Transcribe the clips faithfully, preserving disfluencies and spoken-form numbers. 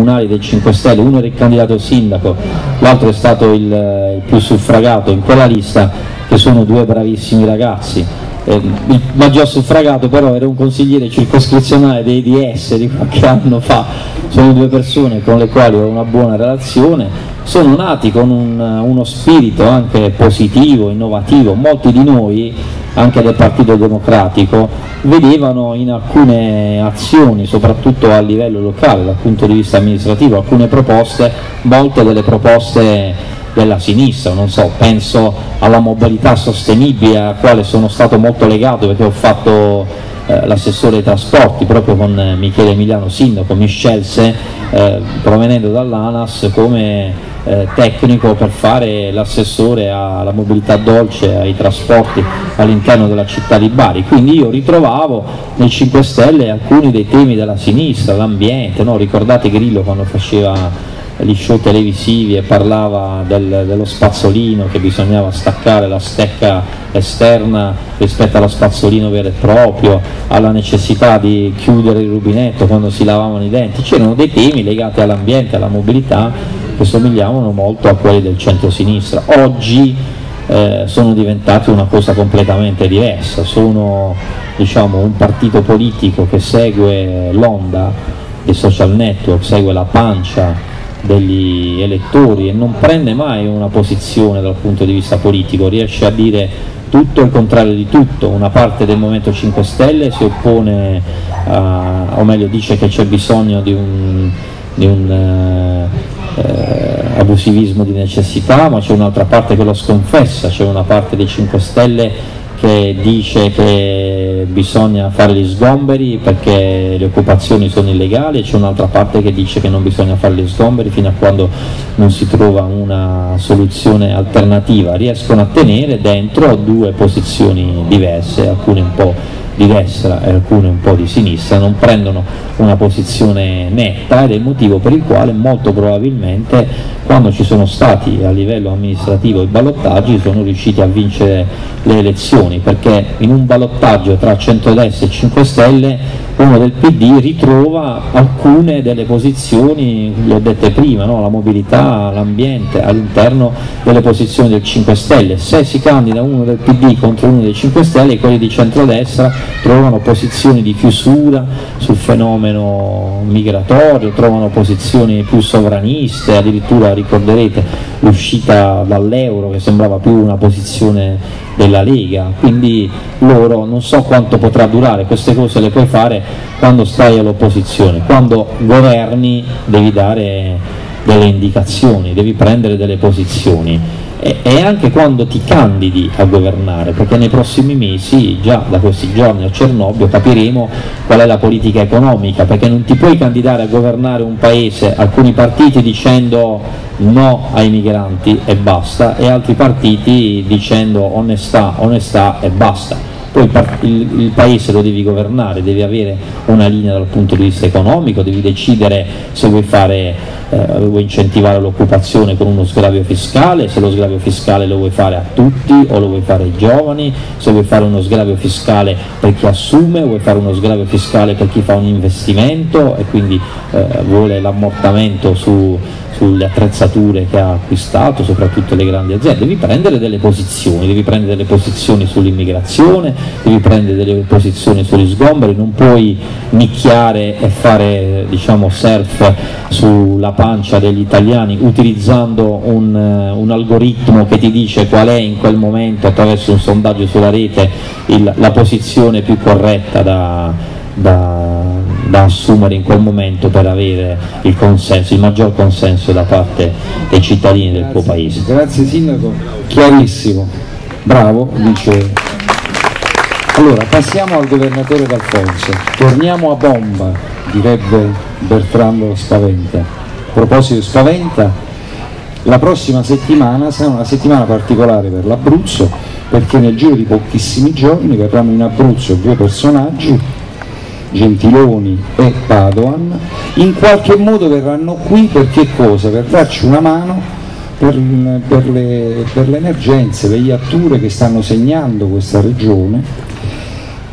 comunali del cinque Stelle, uno era il candidato sindaco, l'altro è stato il, il più suffragato in quella lista, che sono due bravissimi ragazzi. Eh, il maggior suffragato però era un consigliere circoscrizionale dei D S di qualche anno fa. Sono due persone con le quali ho una buona relazione, sono nati con un, uno spirito anche positivo, innovativo. Molti di noi, anche del Partito Democratico, vedevano in alcune azioni, soprattutto a livello locale dal punto di vista amministrativo, alcune proposte, molte delle proposte della sinistra. Non so, penso alla mobilità sostenibile, alla quale sono stato molto legato perché ho fatto eh, l'assessore ai trasporti proprio con eh, Michele Emiliano sindaco. Mi scelse eh, provenendo dall'ANAS come eh, tecnico per fare l'assessore alla mobilità dolce, ai trasporti all'interno della città di Bari, quindi io ritrovavo nei cinque Stelle alcuni dei temi della sinistra, l'ambiente, no? Ricordate Grillo quando faceva gli show televisivi e parlava del, dello spazzolino, che bisognava staccare la stecca esterna rispetto allo spazzolino vero e proprio, alla necessità di chiudere il rubinetto quando si lavavano i denti. C'erano dei temi legati all'ambiente, alla mobilità, che somigliavano molto a quelli del centro-sinistra. Oggi eh, sono diventati una cosa completamente diversa, sono, diciamo, un partito politico che segue l'onda dei social network, segue la pancia degli elettori e non prende mai una posizione dal punto di vista politico, riesce a dire tutto il contrario di tutto. Una parte del Movimento cinque Stelle si oppone, a, o meglio dice che c'è bisogno di un, di un eh, abusivismo di necessità, ma c'è un'altra parte che lo sconfessa, c'è una parte dei cinque Stelle che dice che bisogna fare gli sgomberi perché le occupazioni sono illegali, e c'è un'altra parte che dice che non bisogna fare gli sgomberi fino a quando non si trova una soluzione alternativa. Riescono a tenere dentro due posizioni diverse, alcune un po' di destra e alcune un po' di sinistra, non prendono una posizione netta, ed è il motivo per il quale molto probabilmente quando ci sono stati a livello amministrativo i ballottaggi sono riusciti a vincere le elezioni, perché in un ballottaggio tra centrodestra e cinque Stelle uno del P D ritrova alcune delle posizioni, le ho dette prima, no? La mobilità, l'ambiente all'interno delle posizioni del cinque Stelle. Se si candida uno del P D contro uno dei cinque Stelle, quelli di centrodestra trovano posizioni di chiusura sul fenomeno migratorio, trovano posizioni più sovraniste, addirittura ricorderete l'uscita dall'euro che sembrava più una posizione della Lega. Quindi loro, non so quanto potrà durare, queste cose le puoi fare quando stai all'opposizione, quando governi devi dare delle indicazioni, devi prendere delle posizioni, e, e anche quando ti candidi a governare, perché nei prossimi mesi, già da questi giorni a Cernobbio, capiremo qual è la politica economica, perché non ti puoi candidare a governare un paese, alcuni partiti dicendo no ai migranti e basta, e altri partiti dicendo onestà, onestà e basta. Poi il, il, il paese lo devi governare, devi avere una linea dal punto di vista economico, devi decidere se vuoi fare, eh, vuoi incentivare l'occupazione con uno sgravio fiscale, se lo sgravio fiscale lo vuoi fare a tutti o lo vuoi fare ai giovani, se vuoi fare uno sgravio fiscale per chi assume, vuoi fare uno sgravio fiscale per chi fa un investimento e quindi eh, vuole l'ammortamento su sulle attrezzature che ha acquistato, soprattutto le grandi aziende. Devi prendere delle posizioni, devi prendere delle posizioni sull'immigrazione, devi prendere delle posizioni sugli sgomberi, non puoi nicchiare e fare, diciamo, surf sulla pancia degli italiani utilizzando un, un algoritmo che ti dice qual è in quel momento, attraverso un sondaggio sulla rete, il, la posizione più corretta da, da da assumere in quel momento per avere il consenso, il maggior consenso da parte dei cittadini del tuo paese. Grazie Sindaco, chiarissimo, bravo, dice. Allora passiamo al governatore D'Alfonso, torniamo a bomba, direbbe Bertrando Spaventa. A proposito di Spaventa, la prossima settimana sarà una settimana particolare per l'Abruzzo, perché nel giro di pochissimi giorni verranno in Abruzzo due personaggi, Gentiloni e Padoan. In qualche modo verranno qui per che cosa? Per darci una mano per, per, le, per le emergenze, le iatture che stanno segnando questa regione,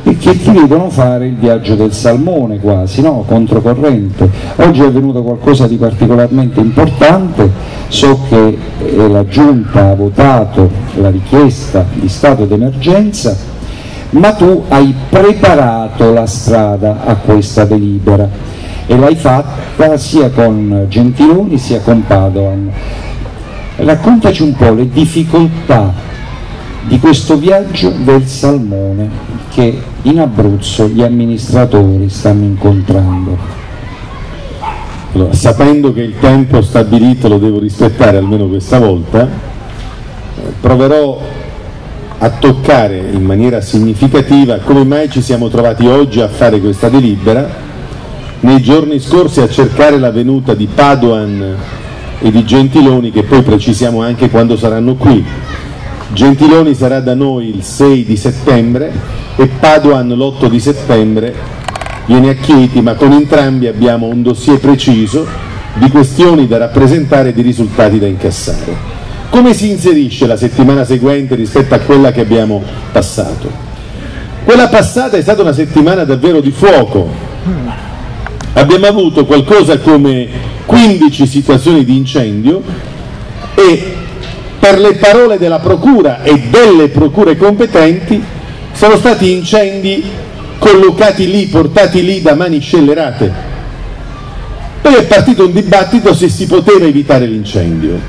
e che ti vedono fare il viaggio del salmone quasi, no? Controcorrente. Oggi è avvenuto qualcosa di particolarmente importante, so che eh, la Giunta ha votato la richiesta di stato d'emergenza, ma tu hai preparato la strada a questa delibera e l'hai fatta sia con Gentiloni sia con Padoan. Raccontaci un po' le difficoltà di questo viaggio del salmone che in Abruzzo gli amministratori stanno incontrando. Allora, sapendo che il tempo stabilito lo devo rispettare almeno questa volta, proverò a toccare in maniera significativa come mai ci siamo trovati oggi a fare questa delibera, nei giorni scorsi a cercare la venuta di Padoan e di Gentiloni, che poi precisiamo anche quando saranno qui. Gentiloni sarà da noi il sei di settembre e Padoan l'otto di settembre viene a Chieti, ma con entrambi abbiamo un dossier preciso di questioni da rappresentare e di risultati da incassare. Come si inserisce la settimana seguente rispetto a quella che abbiamo passato? Quella passata è stata una settimana davvero di fuoco. Abbiamo avuto qualcosa come quindici situazioni di incendio e, per le parole della Procura e delle procure competenti, sono stati incendi collocati lì, portati lì da mani scellerate. Poi è partito un dibattito se si poteva evitare l'incendio.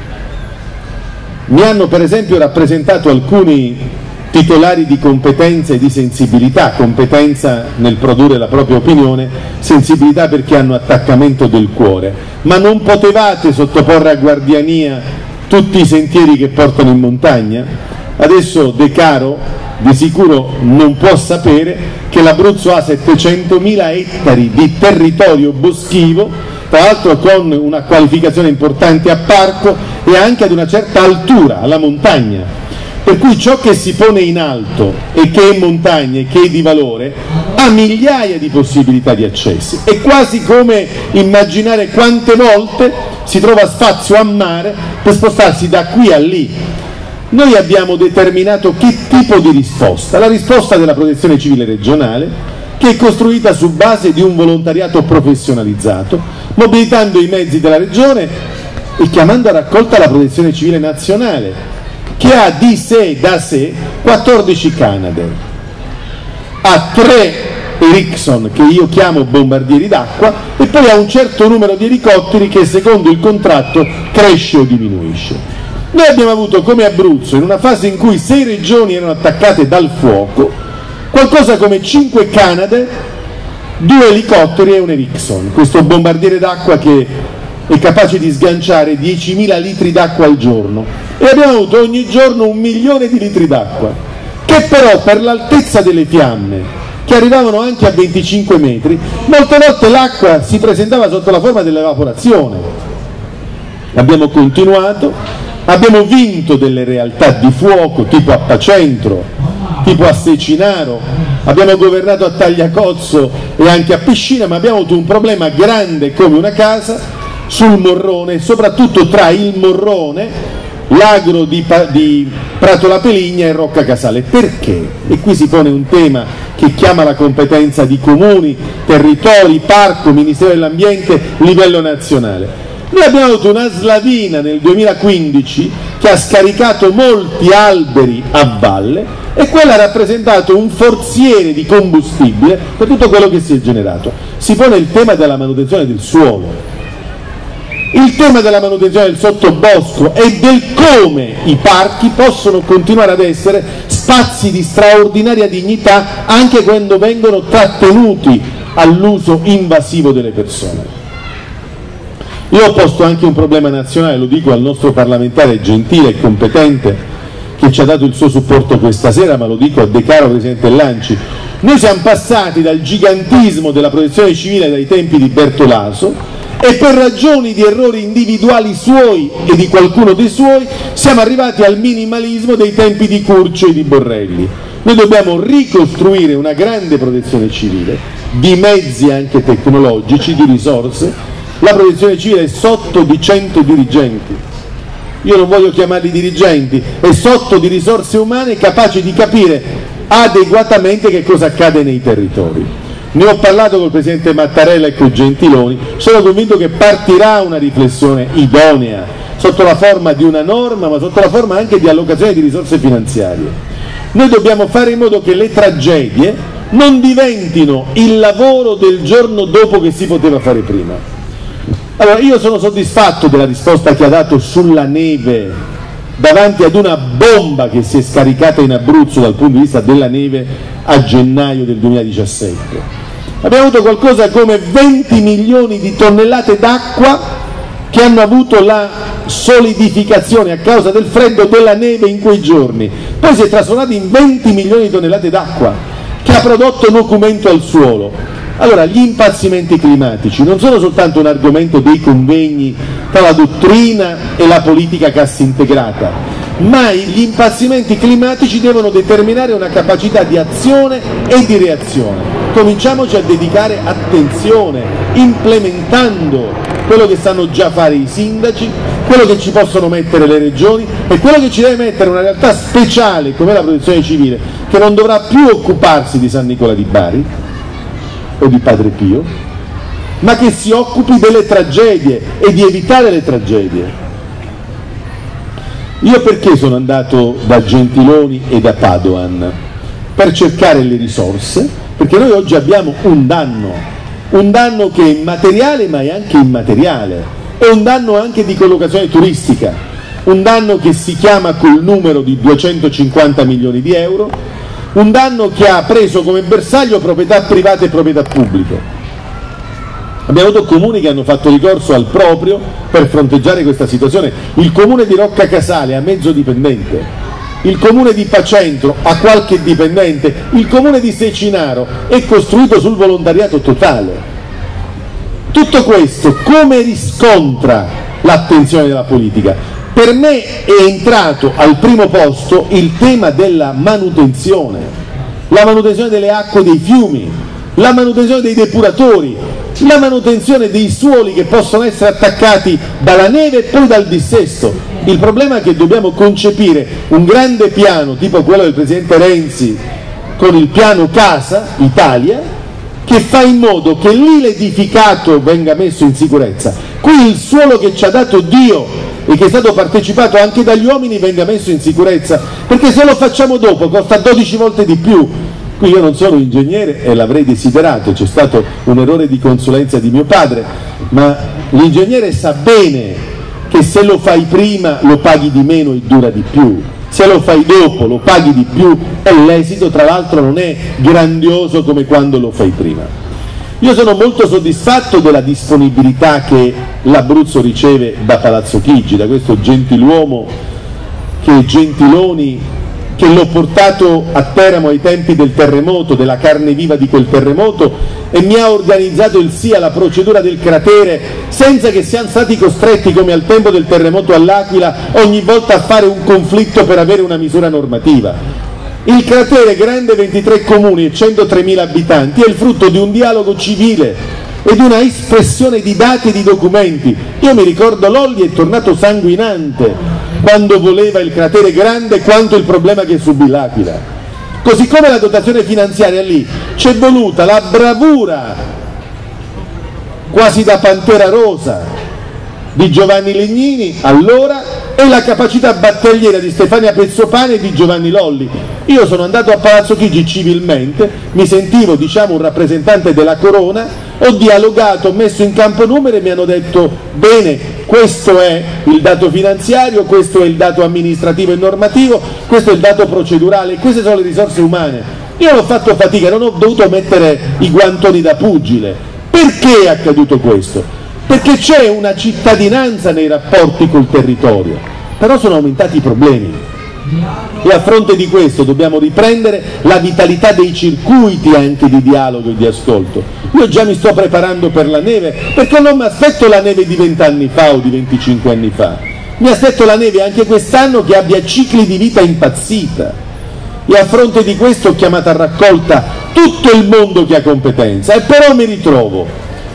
Mi hanno per esempio rappresentato alcuni titolari di competenza e di sensibilità, competenza nel produrre la propria opinione, sensibilità perché hanno attaccamento del cuore, ma non potevate sottoporre a guardiania tutti i sentieri che portano in montagna? Adesso De Caro di sicuro non può sapere che l'Abruzzo ha settecentomila ettari di territorio boschivo, tra l'altro con una qualificazione importante a parco e anche ad una certa altura, alla montagna. Per cui ciò che si pone in alto e che è montagna e che è di valore ha migliaia di possibilità di accessi. È quasi come immaginare quante volte si trova spazio a mare per spostarsi da qui a lì. Noi abbiamo determinato che tipo di risposta, la risposta della Protezione Civile regionale, che è costruita su base di un volontariato professionalizzato, mobilitando i mezzi della regione e chiamando a raccolta la Protezione Civile nazionale, che ha di sé, da sé, quattordici Canadair, ha tre Erickson, che io chiamo bombardieri d'acqua, e poi ha un certo numero di elicotteri che secondo il contratto cresce o diminuisce. Noi abbiamo avuto come Abruzzo, in una fase in cui sei regioni erano attaccate dal fuoco, qualcosa come cinque Canadair, due elicotteri e un Erickson, questo bombardiere d'acqua che è capace di sganciare diecimila litri d'acqua al giorno, e abbiamo avuto ogni giorno un milione di litri d'acqua, che però per l'altezza delle fiamme, che arrivavano anche a venticinque metri, molte volte l'acqua si presentava sotto la forma dell'evaporazione. Abbiamo continuato, abbiamo vinto delle realtà di fuoco tipo Appacentro, tipo a Secinaro, abbiamo governato a Tagliacozzo e anche a Piscina, ma abbiamo avuto un problema grande come una casa sul Morrone, soprattutto tra il Morrone, l'agro di, di Prato La Peligna e Rocca Casale. Perché? E qui si pone un tema che chiama la competenza di comuni, territori, parco, Ministero dell'Ambiente, livello nazionale. Noi abbiamo avuto una slavina nel duemilaquindici che ha scaricato molti alberi a valle e quella ha rappresentato un forziere di combustibile per tutto quello che si è generato. Si pone il tema della manutenzione del suolo, il tema della manutenzione del sottobosco e del come i parchi possono continuare ad essere spazi di straordinaria dignità anche quando vengono trattenuti all'uso invasivo delle persone. Io ho posto anche un problema nazionale, lo dico al nostro parlamentare gentile e competente che ci ha dato il suo supporto questa sera, ma lo dico a De Caro, Presidente dell'Anci. Noi siamo passati dal gigantismo della Protezione Civile dai tempi di Bertolaso e per ragioni di errori individuali suoi e di qualcuno dei suoi siamo arrivati al minimalismo dei tempi di Curcio e di Borrelli. Noi dobbiamo ricostruire una grande Protezione Civile, di mezzi anche tecnologici, di risorse. La Protezione Civile è sotto di cento dirigenti, io non voglio chiamarli dirigenti, è sotto di risorse umane capaci di capire adeguatamente che cosa accade nei territori. Ne ho parlato col Presidente Mattarella e con Gentiloni, sono convinto che partirà una riflessione idonea, sotto la forma di una norma, ma sotto la forma anche di allocazione di risorse finanziarie. Noi dobbiamo fare in modo che le tragedie non diventino il lavoro del giorno dopo che si poteva fare prima. Allora, io sono soddisfatto della risposta che ha dato sulla neve davanti ad una bomba che si è scaricata in Abruzzo dal punto di vista della neve a gennaio del duemiladiciassette. Abbiamo avuto qualcosa come venti milioni di tonnellate d'acqua che hanno avuto la solidificazione a causa del freddo della neve in quei giorni, poi si è trasformato in venti milioni di tonnellate d'acqua che ha prodotto nocumento al suolo. Allora, gli impazzimenti climatici non sono soltanto un argomento dei convegni tra la dottrina e la politica cassa integrata, ma gli impazzimenti climatici devono determinare una capacità di azione e di reazione. Cominciamoci a dedicare attenzione, implementando quello che sanno già fare i sindaci, quello che ci possono mettere le regioni e quello che ci deve mettere una realtà speciale come la protezione civile, che non dovrà più occuparsi di San Nicola di Bari o di Padre Pio, ma che si occupi delle tragedie e di evitare le tragedie. Io perché sono andato da Gentiloni e da Padoan? Per cercare le risorse, perché noi oggi abbiamo un danno, un danno che è materiale ma è anche immateriale, è un danno anche di collocazione turistica, un danno che si chiama col numero di duecentocinquanta milioni di euro, un danno che ha preso come bersaglio proprietà private e proprietà pubbliche. Abbiamo avuto comuni che hanno fatto ricorso al proprio per fronteggiare questa situazione. Il comune di Rocca Casale ha mezzo dipendente, il comune di Pacentro ha qualche dipendente, il comune di Secinaro è costruito sul volontariato totale. Tutto questo come riscontra l'attenzione della politica? Per me è entrato al primo posto il tema della manutenzione, la manutenzione delle acque dei fiumi, la manutenzione dei depuratori, la manutenzione dei suoli che possono essere attaccati dalla neve e poi dal dissesto. Il problema è che dobbiamo concepire un grande piano tipo quello del Presidente Renzi con il piano Casa Italia, che fa in modo che lì l'edificato venga messo in sicurezza, qui il suolo che ci ha dato Dio e che è stato partecipato anche dagli uomini venga messo in sicurezza, perché se lo facciamo dopo costa dodici volte di più. Qui io non sono ingegnere e l'avrei desiderato, c'è stato un errore di consulenza di mio padre, ma l'ingegnere sa bene che se lo fai prima lo paghi di meno e dura di più, se lo fai dopo lo paghi di più e l'esito tra l'altro non è grandioso come quando lo fai prima. Io sono molto soddisfatto della disponibilità che l'Abruzzo riceve da Palazzo Chigi, da questo gentiluomo che è Gentiloni, che l'ho portato a Teramo ai tempi del terremoto, della carne viva di quel terremoto, e mi ha organizzato il sì alla procedura del cratere senza che siamo stati costretti, come al tempo del terremoto all'Aquila, ogni volta a fare un conflitto per avere una misura normativa. Il cratere, grande ventitré comuni e centotremila abitanti, è il frutto di un dialogo civile e di una espressione di dati e di documenti. Io mi ricordo Lolli è tornato sanguinante quando voleva il cratere grande quanto il problema che subì l'Aquila. Così come la dotazione finanziaria lì c'è voluta la bravura quasi da pantera rosa di Giovanni Legnini allora e la capacità battagliera di Stefania Pezzopane e di Giovanni Lolli. Io sono andato a Palazzo Chigi civilmente, mi sentivo diciamo un rappresentante della corona, ho dialogato, ho messo in campo numeri e mi hanno detto bene, questo è il dato finanziario, questo è il dato amministrativo e normativo, questo è il dato procedurale, queste sono le risorse umane. Io non ho fatto fatica, non ho dovuto mettere i guantoni da pugile. Perché è accaduto questo? Perché c'è una cittadinanza nei rapporti col territorio, però sono aumentati i problemi e a fronte di questo dobbiamo riprendere la vitalità dei circuiti anche di dialogo e di ascolto. Io già mi sto preparando per la neve, perché non mi aspetto la neve di vent'anni fa o di venticinque anni fa, mi aspetto la neve anche quest'anno che abbia cicli di vita impazzita, e a fronte di questo ho chiamato a raccolta tutto il mondo che ha competenza, e però mi ritrovo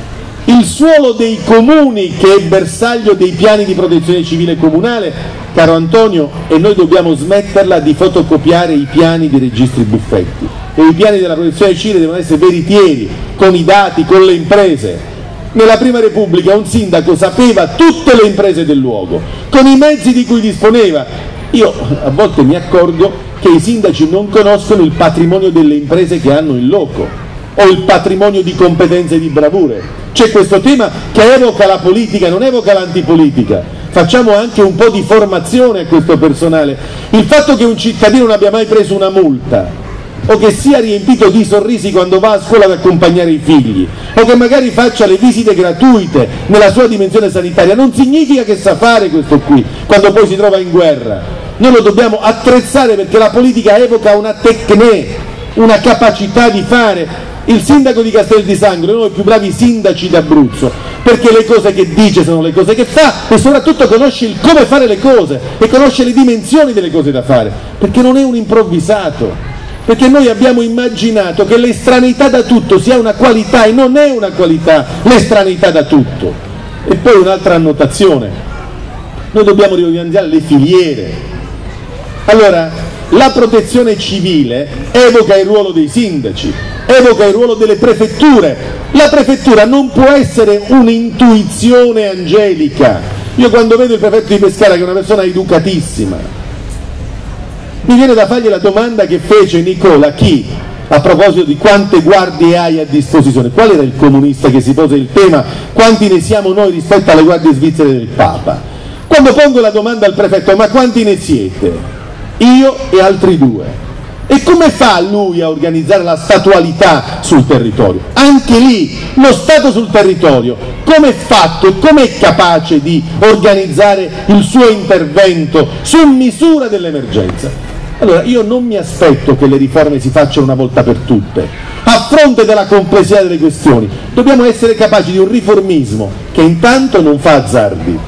Il suolo dei comuni, che è bersaglio dei piani di protezione civile comunale, caro Antonio, e noi dobbiamo smetterla di fotocopiare i piani dei registri buffetti, e i piani della protezione civile devono essere veritieri, con i dati, con le imprese. Nella Prima Repubblica un sindaco sapeva tutte le imprese del luogo, con i mezzi di cui disponeva. Io a volte mi accorgo che i sindaci non conoscono il patrimonio delle imprese che hanno in loco, o il patrimonio di competenze e di bravure. C'è questo tema che evoca la politica, non evoca l'antipolitica. Facciamo anche un po' di formazione a questo personale. Il fatto che un cittadino non abbia mai preso una multa, o che sia riempito di sorrisi quando va a scuola ad accompagnare i figli, o che magari faccia le visite gratuite nella sua dimensione sanitaria, non significa che sa fare questo qui quando poi si trova in guerra. Noi lo dobbiamo attrezzare, perché la politica evoca una tecne, una capacità di fare. Il sindaco di Castel di Sangro è uno dei più bravi sindaci d'Abruzzo, perché le cose che dice sono le cose che fa, e soprattutto conosce il come fare le cose e conosce le dimensioni delle cose da fare, perché non è un improvvisato. Perché noi abbiamo immaginato che l'estraneità da tutto sia una qualità, e non è una qualità l'estraneità da tutto. E poi un'altra annotazione: noi dobbiamo riorganizzare le filiere. Allora, la protezione civile evoca il ruolo dei sindaci, evoca il ruolo delle prefetture. La prefettura non può essere un'intuizione angelica. Io quando vedo il prefetto di Pescara, che è una persona educatissima, mi viene da fargli la domanda che fece Nicola Chi a proposito di quante guardie hai a disposizione. Qual era il comunista che si pose il tema quanti ne siamo noi rispetto alle guardie svizzere del Papa? Quando pongo la domanda al prefetto: ma quanti ne siete? Io e altri due. E come fa lui a organizzare la statualità sul territorio? Anche lì lo Stato sul territorio come è fatto e come è capace di organizzare il suo intervento su misura dell'emergenza? Allora, io non mi aspetto che le riforme si facciano una volta per tutte. A fronte della complessità delle questioni dobbiamo essere capaci di un riformismo che intanto non fa azzardi,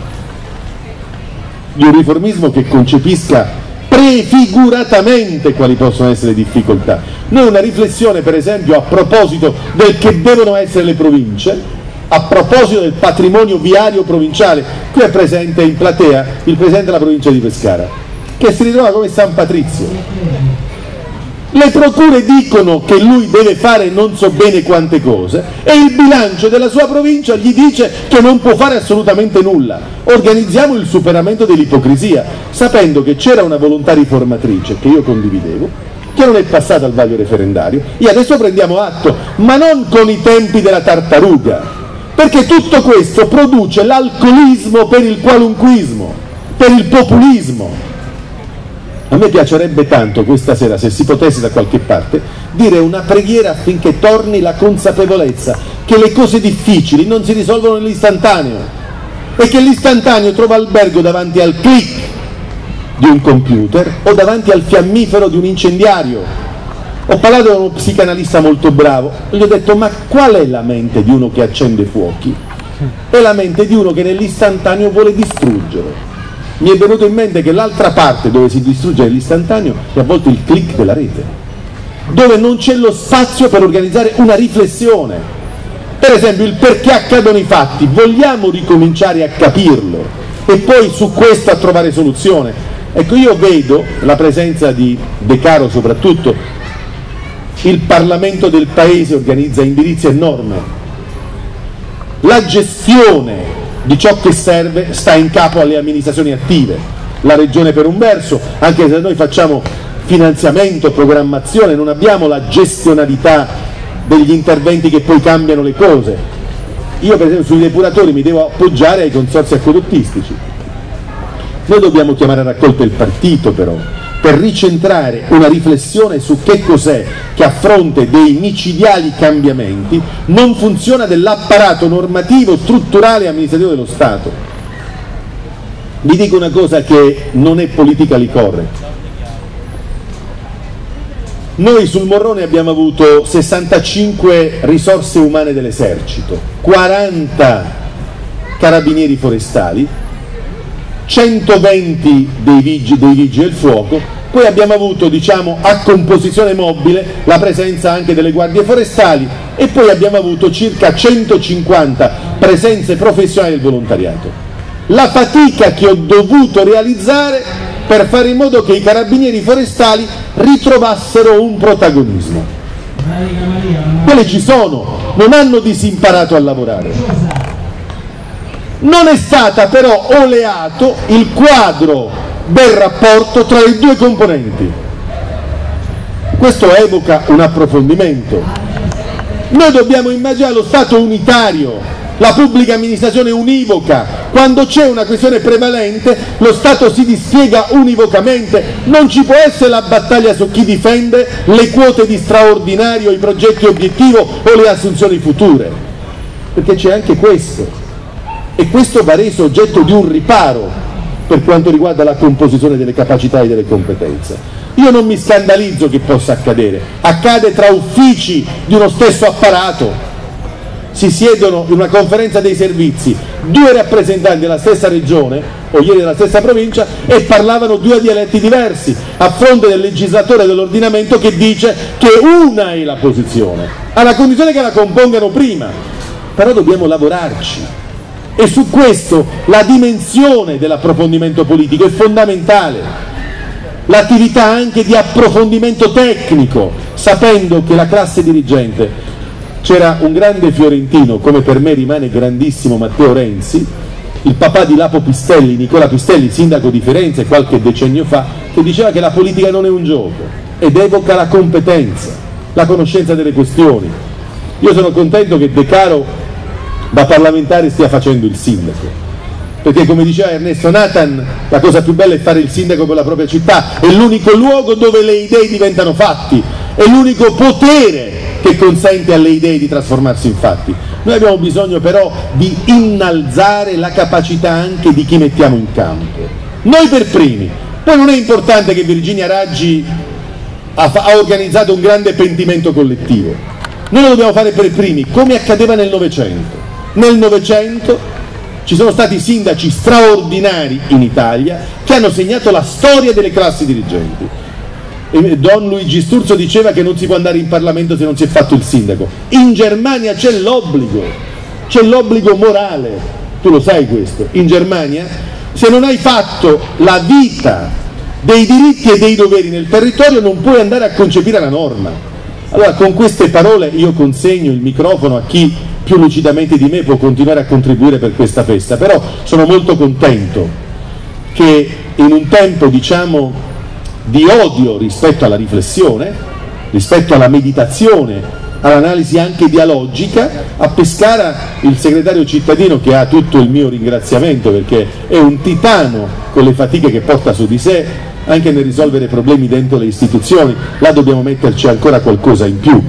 di un riformismo che concepisca prefiguratamente quali possono essere le difficoltà. Noi una riflessione, per esempio, a proposito del che devono essere le province, a proposito del patrimonio viario provinciale. Qui è presente in platea il presidente della provincia di Pescara, che si ritrova come San Patrizio. Le procure dicono che lui deve fare non so bene quante cose, e il bilancio della sua provincia gli dice che non può fare assolutamente nulla. Organizziamo il superamento dell'ipocrisia, sapendo che c'era una volontà riformatrice che io condividevo, che non è passata al vaglio referendario, e adesso prendiamo atto, ma non con i tempi della tartaruga, perché tutto questo produce l'alcolismo per il qualunquismo, per il populismo. A me piacerebbe tanto questa sera, se si potesse da qualche parte, dire una preghiera affinché torni la consapevolezza che le cose difficili non si risolvono nell'istantaneo, e che l'istantaneo trova albergo davanti al click di un computer o davanti al fiammifero di un incendiario. Ho parlato con uno psicanalista molto bravo, gli ho detto: ma qual è la mente di uno che accende fuochi? È la mente di uno che nell'istantaneo vuole distruggere. Mi è venuto in mente che l'altra parte dove si distrugge l'istantaneo è a volte il click della rete, dove non c'è lo spazio per organizzare una riflessione. Per esempio, il perché accadono i fatti, vogliamo ricominciare a capirlo e poi su questo a trovare soluzione. Ecco, io vedo la presenza di De Caro soprattutto, il Parlamento del Paese organizza indirizzi e norme, la gestione di ciò che serve sta in capo alle amministrazioni attive, la regione per un verso, anche se noi facciamo finanziamento, programmazione, non abbiamo la gestionalità degli interventi che poi cambiano le cose. Io per esempio sui depuratori mi devo appoggiare ai consorzi acquedottistici. Noi dobbiamo chiamare a raccolta il partito però, per ricentrare una riflessione su che cos'è che a fronte dei micidiali cambiamenti non funziona dell'apparato normativo, strutturale e amministrativo dello Stato. Vi dico una cosa che non è politically correct. Noi sul Morrone abbiamo avuto sessantacinque risorse umane dell'esercito, quaranta carabinieri forestali, centoventi dei vigili, dei vigili del fuoco, poi abbiamo avuto, diciamo, a composizione mobile la presenza anche delle guardie forestali, e poi abbiamo avuto circa centocinquanta presenze professionali del volontariato, la fatica che ho dovuto realizzare per fare in modo che i carabinieri forestali ritrovassero un protagonismo. Quelle ci sono, non hanno disimparato a lavorare. Non è stata però oleato il quadro del rapporto tra le due componenti. Questo evoca un approfondimento. Noi dobbiamo immaginare lo Stato unitario, la pubblica amministrazione univoca. Quando c'è una questione prevalente lo Stato si dispiega univocamente, non ci può essere la battaglia su chi difende le quote di straordinario, i progetti obiettivo o le assunzioni future, perché c'è anche questo, e questo va reso oggetto di un riparo per quanto riguarda la composizione delle capacità e delle competenze. Io non mi scandalizzo che possa accadere, accade tra uffici di uno stesso apparato. Si siedono in una conferenza dei servizi due rappresentanti della stessa regione o ieri della stessa provincia e parlavano due dialetti diversi a fronte del legislatore dell'ordinamento che dice che una è la posizione, alla condizione che la compongano prima. Però dobbiamo lavorarci, e su questo la dimensione dell'approfondimento politico è fondamentale, l'attività anche di approfondimento tecnico, sapendo che la classe dirigente. C'era un grande fiorentino, come per me rimane grandissimo Matteo Renzi, il papà di Lapo Pistelli, Nicola Pistelli, sindaco di Firenze qualche decennio fa, che diceva che la politica non è un gioco, ed evoca la competenza, la conoscenza delle questioni. Io sono contento che De Caro da parlamentare stia facendo il sindaco, perché come diceva Ernesto Nathan, la cosa più bella è fare il sindaco per la propria città, è l'unico luogo dove le idee diventano fatti, è l'unico potere che consente alle idee di trasformarsi in fatti. Noi abbiamo bisogno però di innalzare la capacità anche di chi mettiamo in campo, noi per primi. Poi non è importante che Virginia Raggi ha, ha organizzato un grande pentimento collettivo, noi lo dobbiamo fare per primi, come accadeva nel Novecento. Nel Novecento ci sono stati sindaci straordinari in Italia che hanno segnato la storia delle classi dirigenti. E Don Luigi Sturzo diceva che non si può andare in Parlamento se non si è fatto il sindaco. In Germania c'è l'obbligo, c'è l'obbligo morale, tu lo sai questo. In Germania, se non hai fatto la vita dei diritti e dei doveri nel territorio, non puoi andare a concepire la norma. Allora, con queste parole io consegno il microfono a chi più lucidamente di me può continuare a contribuire per questa festa, però sono molto contento che in un tempo, diciamo, di odio rispetto alla riflessione, rispetto alla meditazione, all'analisi anche dialogica, a Pescara il segretario cittadino, che ha tutto il mio ringraziamento perché è un titano con le fatiche che porta su di sé, anche nel risolvere problemi dentro le istituzioni, là dobbiamo metterci ancora qualcosa in più.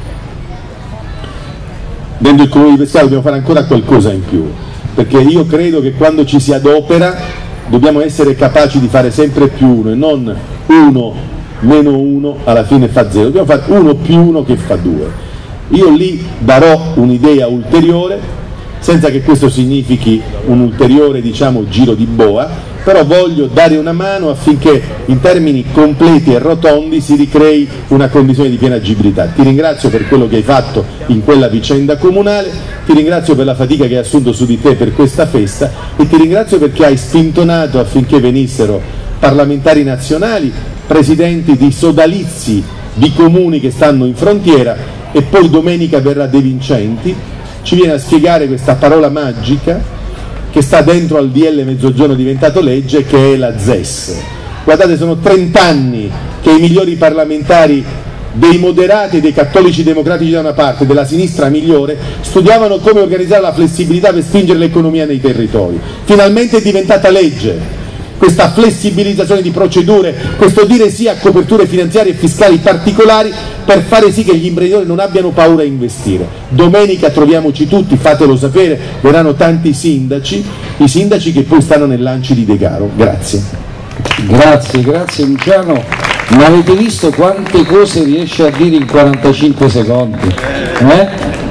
Dentro il comune di Pescara dobbiamo fare ancora qualcosa in più, perché io credo che quando ci si adopera dobbiamo essere capaci di fare sempre più uno e non uno meno uno alla fine fa zero, dobbiamo fare uno più uno che fa due. Io lì darò un'idea ulteriore, senza che questo significhi un ulteriore, diciamo, giro di boa, però voglio dare una mano affinché in termini completi e rotondi si ricrei una condizione di piena agibilità. Ti ringrazio per quello che hai fatto in quella vicenda comunale, ti ringrazio per la fatica che hai assunto su di te per questa festa e ti ringrazio perché hai spintonato affinché venissero parlamentari nazionali, presidenti di sodalizi di comuni che stanno in frontiera, e poi domenica verrà De Vincenti, ci viene a spiegare questa parola magica che sta dentro al D L Mezzogiorno diventato legge, che è la Z E S. Guardate, sono trent'anni che i migliori parlamentari dei moderati e dei cattolici democratici da una parte, della sinistra migliore, studiavano come organizzare la flessibilità per spingere l'economia nei territori. Finalmente è diventata legge questa flessibilizzazione di procedure, questo dire sì a coperture finanziarie e fiscali particolari per fare sì che gli imprenditori non abbiano paura a investire. Domenica troviamoci tutti, fatelo sapere, verranno tanti sindaci, i sindaci che poi stanno nell'Anci di De Caro. Grazie. Grazie, grazie Luciano. Ma avete visto quante cose riesce a dire in quarantacinque secondi? Eh?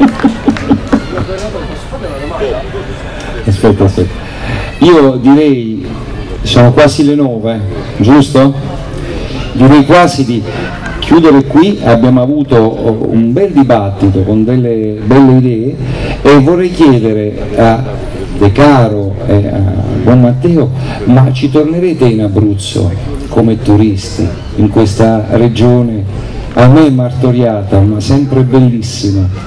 Aspetta, aspetta. Io direi, sono quasi le nove, giusto? Direi quasi di chiudere qui. Abbiamo avuto un bel dibattito con delle belle idee E vorrei chiedere a De Caro e a buon Matteo, ma ci tornerete in Abruzzo come turisti, in questa regione a me martoriata ma sempre bellissima?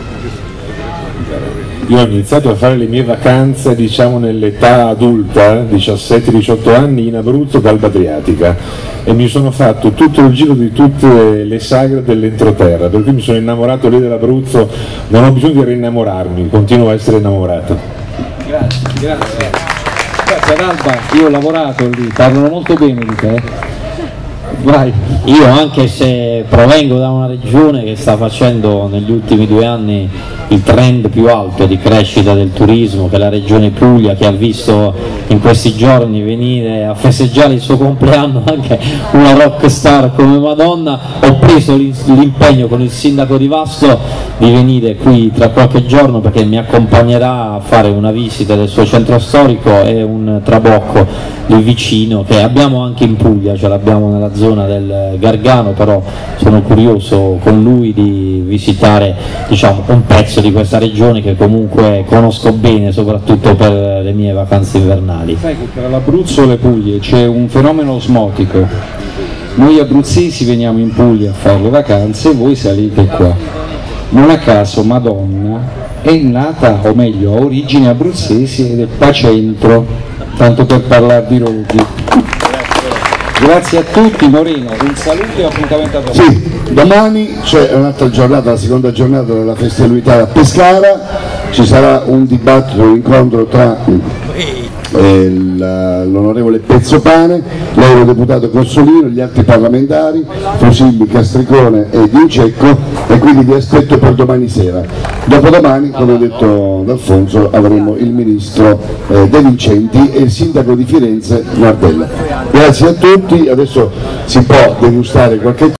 Io ho iniziato a fare le mie vacanze, diciamo, nell'età adulta, diciassette diciotto anni, in Abruzzo, Galba Adriatica, e mi sono fatto tutto il giro di tutte le sagre dell'entroterra, per cui mi sono innamorato lì dell'Abruzzo, non ho bisogno di rinnamorarmi, continuo a essere innamorato. Grazie, grazie. Grazie ad Alba, io ho lavorato lì, parlano molto bene di te. Vai. Io, anche se provengo da una regione che sta facendo negli ultimi due anni il trend più alto di crescita del turismo, che è la regione Puglia, che ha visto in questi giorni venire a festeggiare il suo compleanno anche una rock star come Madonna, ho preso l'impegno con il sindaco di Vasto di venire qui tra qualche giorno, perché mi accompagnerà a fare una visita del suo centro storico e un trabocco lì vicino, che abbiamo anche in Puglia, ce l'abbiamo nella zona del Gargano, però sono curioso con lui di visitare, diciamo, un pezzo di questa regione che comunque conosco bene, soprattutto per le mie vacanze invernali. Sai che tra l'Abruzzo e le Puglie c'è un fenomeno osmotico, noi abruzzesi veniamo in Puglia a fare le vacanze e voi salite qua. Non a caso Madonna è nata, o meglio ha origini abruzzesi ed è Pacentro, tanto per parlare di Rodi. Grazie a tutti. Moreno, un saluto e appuntamento a domani. Sì, domani c'è un'altra giornata, la seconda giornata della festività a Pescara, ci sarà un dibattito, un incontro tra eh, l'onorevole Pezzopane, l'eurodeputato Cossolino, gli altri parlamentari, Fusilli, Castricone e Giuncecco, e quindi vi aspetto per domani sera. Dopodomani, come ha detto D'Alfonso, avremo il ministro eh, De Vincenti e il sindaco di Firenze Nardella. Grazie a tutti, adesso si può degustare qualche